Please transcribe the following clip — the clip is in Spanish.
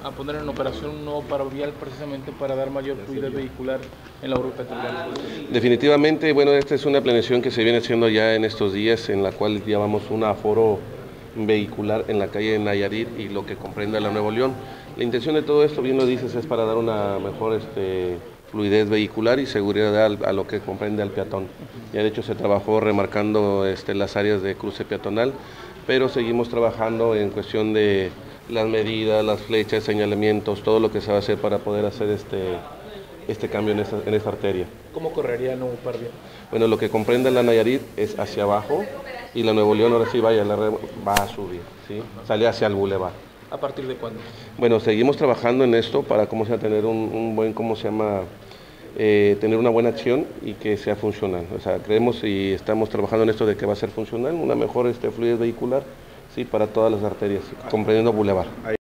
a poner en operación un nuevo paro vial precisamente para dar mayor fluidez vehicular en la urbe petrolera. Definitivamente, bueno, esta es una planeación que se viene haciendo ya en estos días, en la cual llevamos un aforo vehicular en la calle de Nayarit y lo que comprende la Nuevo León. La intención de todo esto, bien lo dices, es para dar una mejor fluidez vehicular y seguridad a lo que comprende al peatón. Ya de hecho se trabajó remarcando las áreas de cruce peatonal, pero seguimos trabajando en cuestión de las medidas, las flechas, señalamientos, todo lo que se va a hacer para poder hacer este cambio en esta arteria. ¿Cómo correría el nuevo paro vial? Bueno, lo que comprende la Nayarit es hacia abajo y la Nuevo León ahora sí va a subir, ¿sí? Sale hacia el bulevar. ¿A partir de cuándo? Bueno, seguimos trabajando en esto para tener un buen, tener una buena acción y que sea funcional. O sea, creemos y estamos trabajando en esto de que va a ser funcional, una mejor fluidez vehicular, sí, para todas las arterias, comprendiendo bulevar.